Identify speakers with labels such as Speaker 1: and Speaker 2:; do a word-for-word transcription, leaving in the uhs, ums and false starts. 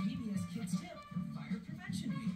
Speaker 1: P B S Kids Tip for Fire Prevention Week.